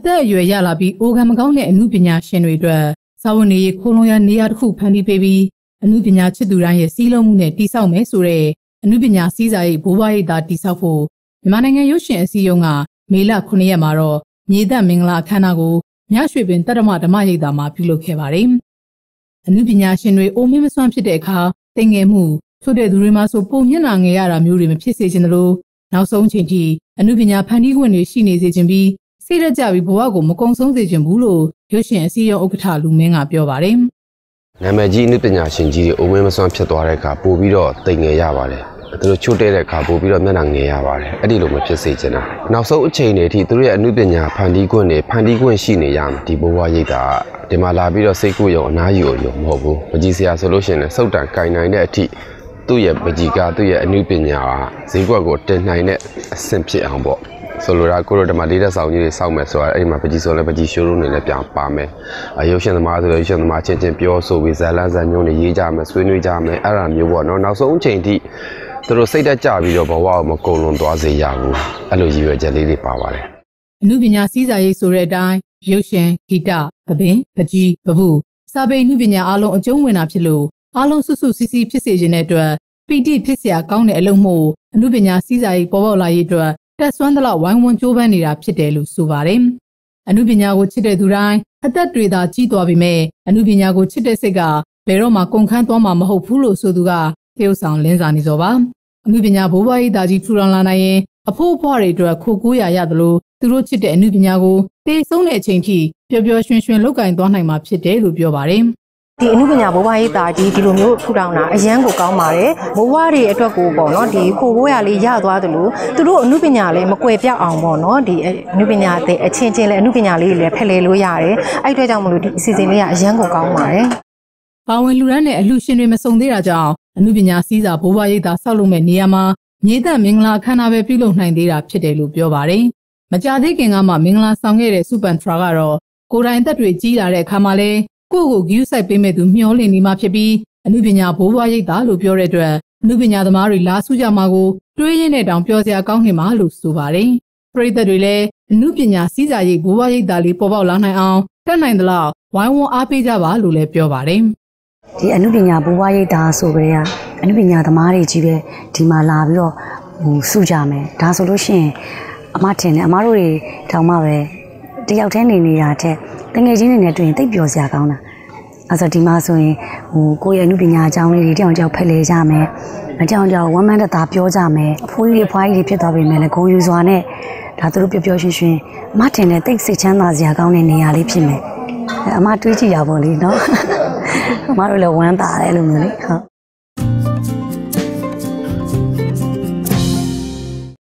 သက်အရွယ်ရလာပြီးအိုဂံမကောင်းတဲ့အမှုပညာရှင်တွေအတွက်စာဝန်တွေခိုးလုံရနေရာတစ်ခုဖန်တီးပေးပြီးအမှုပညာချစ်သူတိုင်းရဲ့စီးလုံးမှုနဲ့တိဆောက်မယ်ဆိုတဲ့အမှုပညာစည်းစာရေးဘိုးဘွားရိပ်သာတိဆောက်ဖို့မြန်မာနိုင်ငံရုပ်ရှင်အစည်းအရုံးကမေလ9ရက်မှာတော့မြေသက်မင်္ဂလာအခမ်းအနားကိုမြရွှေပင်တတ္တမဓမ္မရိပ်သာမှာပြုလုပ်ခဲ့ပါတယ်။အမှုပညာရှင်တွေအိုမင်းမစွမ်းဖြစ်တဲ့အခါတိမ်ငယ်မှုချို့တဲ့သူတွေမှာဆိုပုံမျက်နှာငယ်ရတာမျိုးတွေမဖြစ်စေချင်သလိုနောက်ဆုံးအချိန်ထိအမှုပညာဖန်တီးခွင့်တွေရှိနေစေချင်ပြီးစိတ်ရကြပြီးဘဝကိုမကုံဆုံးစေချင်ဘူးလို့ရုပ်ရှင်အစည်းအရုံးဥက္ကဋ္ဌလူမင်းကပြောပါတယ်။နာမည်ကြီးအမှုပညာရှင်ကြီးတွေအိုမင်းမစွမ်းဖြစ်သွားတဲ့အခါပို့ပြီးတော့တိမ်ငယ်ရပါတယ်။သူတို့ချို့တဲ့အခါပို့ပြီးတော့မျက်နှာငယ်ရပါတယ်။အဲ့ဒီလိုမဖြစ်စေချင်တာ။နောက်ဆုံးအချိန်တွေအထိသူတို့ရဲ့အမှုပညာဖန်တီးခွင့်တွေဖန်တီးခွင့်ရှိနေရမယ်ဒီဘဝရိပ်သာဒီမှာလာပြီးတော့စိတ်ကူးရုံအနားယူရုံမဟုတ်ဘူး။မကြည်စရာဆိုလို့ရှိရင်စုတ်တန်ကင်နိုင်တဲ့အထိသူ့ရဲ့ပကြီးကသူ့ရဲ့အမှုပညာဈေးကွက်ကိုတင်နိုင်တဲ့အဆင့်ဖြစ်အောင်ပေါ့ဆိုလိုတာကိုတို့ဓမ္မလေးတဲ့ဆောင်ကြီးတွေစောက်မယ်ဆိုတာအဲ့ဒီမှာပကြီးဆိုလဲပကြီးရှိုးလုံးနေနဲ့ပြန်ပါမယ်ရုပ်ရှင်သမားဆိုလဲရုပ်ရှင်သမားချင်းချင်းပြောဆိုပြီးဇာလန်းဇာညုံတွေရေးကြမယ်ဆွေးနွေးကြမယ်အဲ့ဒါမျိုးပေါ့နော်နောက်ဆုံးအချိန်ထိသူတို့စိတ်တက်ကြပြီးတော့ဘဝကိုမကုန်လွန်သွားစေရဘူးအဲ့လိုရည်ရွယ်ချက်လေးတွေပါပါတယ်အမှုပညာစည်းစာရေးဆိုတဲ့အတိုင်းရုပ်ရှင်ဂီတသဘင်ပကြီးပပုစာပေအမှုပညာအလုံးအကျုံးဝင်တာဖြစ်လို့အလုံးစွစွစီစီဖြစ်စေခြင်းတဲ့အတွက်ပီတိဖြစ်เสียကောင်းတဲ့အလုပ်မှုအမှုပညာစည်းစာရေးပေါ်ပေါက်လာရေးအတွက်တက်ဆွမ်းသလောက်ဝိုင်းဝန်းကြိုးပမ်းနေတာဖြစ်တယ်လို့ဆိုပါတယ်။အမှုပညာကိုချစ်တဲ့သူတိုင်းအသက်တွေသာကြီးသွားပြီမဲ့အမှုပညာကိုချစ်တဲ့စိတ်ကဘယ်တော့မှကုန်ခန်းသွားမှာမဟုတ်ဘူးလို့ဆိုသူကသရုပ်ဆောင်လင်းစာနေစောပါ။အမှုပညာဘိုးဘွားရိပ်သာကြီးထူထောင်လာနိုင်ရင်အဖိုးအဖွားတွေအတွက်ခိုကိုးရရသလိုသူတို့ချစ်တဲ့အမှုပညာကိုတေဆုံးတဲ့အချိန်ထိပျော်ပျော်ရွှင်ရွှင်လုပ်ကင်သွားနိုင်မှာဖြစ်တယ်လို့ပြောပါတယ်။ဒီအမှုပညာဘိုးဘွားရိပ်သာကြီးဒီလိုမျိုးထူထောင်တာအရန်ကိုကောင်းပါတယ်ဘိုးဘွားတွေအတွက်ကိုပေါ့နော်ဒီခိုကိုးရလေးရသွားသလိုသူတို့အမှုပညာလေးမကွယ်ပြောက်အောင်ပေါ့နော်ဒီအမှုပညာတဲ့အချင်းချင်းလည်းအမှုပညာလေးတွေလည်းဖလှယ်လို့ရတယ်အဲ့အတွက်ကြောင့်မလို့ဒီအစီအစဉ်လေးကအရန်ကိုကောင်းပါတယ်ပါဝင်လူရန်နဲ့အလှရှင်တွေမစုံသေးတာကြောင့်အမှုပညာစည်းစာဘိုးဘွားရိပ်သာဆောက်လုပ်မဲ့နေရာမှာမြေသက်မင်္ဂလာအခမ်းအနားပဲပြုလုပ်နိုင်သေးတာဖြစ်တယ်လို့ပြောပါတယ်မကြသေးခင်ကမှမင်္ဂလာဆောင်ခဲ့တဲ့စူပန်ထရာကတော့ကိုယ်တိုင်သက်တွေကြီးလာတဲ့အခါမှာလဲကိုယ့်ကိုဂရုစိုက်ပေးမဲ့သူမျှော်လင့်နေမှဖြစ်ပြီးအမှုပညာဘိုးဘွားရိပ်သာလို့ပြောတဲ့အတွက်အမှုပညာသမားတွေလာစုကြမှာကိုတွေးရင်းနဲ့တောင်ပြောစရာကောင်းနေမှာလို့ဆိုပါတယ်ပရိသတ်တွေလည်းအမှုပညာစည်းစာရေးဘိုးဘွားရိပ်သာလေးပေါ်ပေါက်လာနိုင်အောင်တက်နိုင်သလောက်ဝိုင်းဝန်းအားပေးကြပါလို့လည်းပြောပါတယ်ဒီအမှုပညာဘိုးဘွားရိပ်သာဆိုကြတဲ့အမှုပညာသမားတွေကြီးပဲဒီမှာလာပြီးတော့စုကြမယ်ဒါဆိုလို့ရှိရင်အမထင်တယ်အမတို့တွေတောင်မှပဲတယောက်တည်းနေနေတာတဲ့တငယ်ချင်းတွေနဲ့တွေ့ရင်သိပ်ပျော်စရာကောင်းတာအဲ့ဆိုဒီမှာဆိုရင်ကိုယ့်ရဲ့အမှုပညာအကြောင်းလေးတွေတယောက်တယောက်ဖလှယ်ကြမယ်အကြောင်းကြောင့်ဝမ်းမန်းတသာပြောကြမယ်အဖိုးကြီးတွေဖွားကြီးတွေဖြစ်သွားပြီမဲ့လည်းဂုဏ်ယူစွာနဲ့ဒါသူတို့ပျော်ပျော်ရွှင်ရွှင်အမထင်တယ်သိပ်စိတ်ချမ်းသာစရာကောင်းတဲ့နေရာလေးဖြစ်မယ်အမတွေးကြည့်ရပါလိမ့်နော်အမတို့လည်းဝမ်းသာတယ်လို့မျိုးလေဟုတ်